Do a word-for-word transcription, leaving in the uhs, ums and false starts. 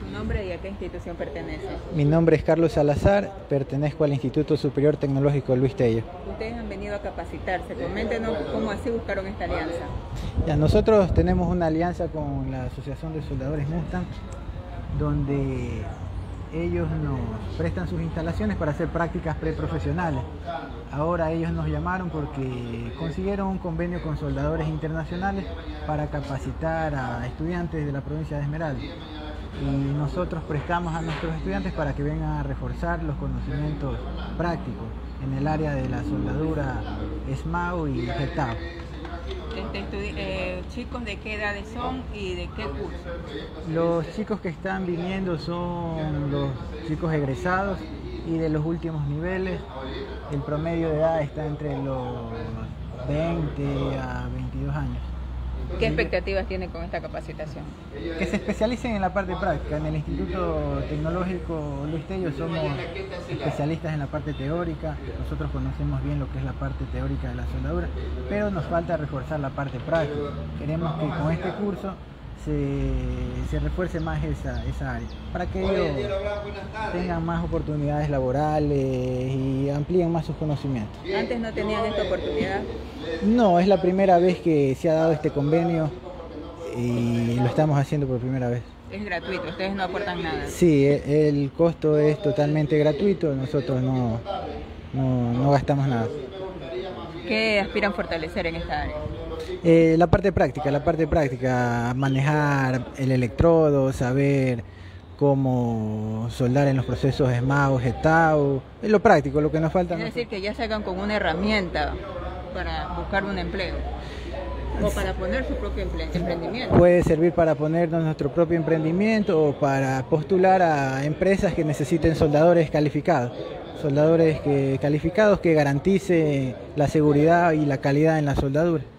¿Su nombre y a qué institución pertenece? Mi nombre es Carlos Salazar, pertenezco al Instituto Superior Tecnológico Luis Tello. Ustedes han venido a capacitarse, coméntenos cómo así buscaron esta alianza. Ya, nosotros tenemos una alianza con la Asociación de Soldadores Mustang, donde ellos nos prestan sus instalaciones para hacer prácticas preprofesionales. Ahora ellos nos llamaron porque consiguieron un convenio con soldadores internacionales para capacitar a estudiantes de la provincia de Esmeraldas. Y nosotros prestamos a nuestros estudiantes para que vengan a reforzar los conocimientos prácticos en el área de la soldadura S M A U y G T A U. Este, eh, ¿Chicos de qué edades son y de qué curso? Los chicos que están viniendo son los chicos egresados y de los últimos niveles. El promedio de edad está entre los veinte a veintidós años. ¿Qué expectativas tienen con esta capacitación? Que se especialicen en la parte práctica. En el Instituto Tecnológico Luis Tello somos especialistas en la parte teórica. Nosotros conocemos bien lo que es la parte teórica de la soldadura, pero nos falta reforzar la parte práctica. Queremos que con este curso se, se refuerce más esa, esa área, para que ellos tengan más oportunidades laborales y amplíen más sus conocimientos. ¿Antes no tenían esta oportunidad? No, es la primera vez que se ha dado este convenio y lo estamos haciendo por primera vez. Es gratuito, ustedes no aportan nada. Sí, el costo es totalmente gratuito, nosotros no, no, no gastamos nada. ¿Qué aspiran fortalecer en esta área? Eh, la parte práctica, la parte práctica, manejar el electrodo, saber cómo soldar en los procesos S M A U, G T A U, es lo práctico, lo que nos falta. Es decir, que ya salgan con una herramienta para buscar un empleo o para poner su propio emprendimiento. Puede servir para ponernos nuestro propio emprendimiento o para postular a empresas que necesiten soldadores calificados, soldadores que, calificados que garanticen la seguridad y la calidad en la soldadura.